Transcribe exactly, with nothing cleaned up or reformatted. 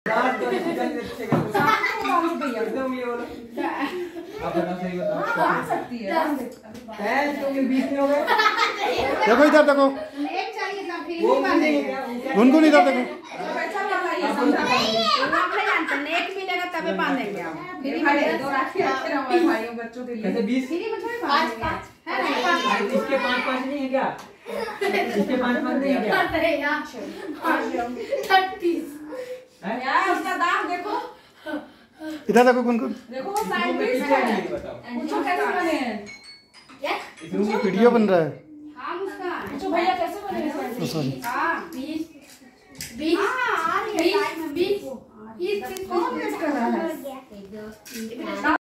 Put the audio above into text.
एकदम ये बोलो। आप बता सही बताओ। हाँ सकती है। हैं तुम बीस में हो गए। देखो इधर देखो। एक चाहिए ना फिर भी बांधेंगे। गुनगुन इधर देखो। नेक मिलेगा तभी बांधेंगे हम। फिर दो राखी अच्छे ना हमारे भाइयों बच्चों के लिए। बीस फिर भी पाँच पाँच है ना? इसके पाँच पाँच नहीं है क्या? इसके पाँच पाँच नहीं है क्या? छत्तीस। यार उसका दाम देखो। इधर देखो गुनगुन। देखो वो साइंटिस्ट है। पूछो कैसे बने? क्या? वीडियो बन रहा है। हाँ उसका। पूछो भैया कैसे बने? सॉरी। हाँ बीस बीस बीस बीस बीस कौन वेट कर रहा है?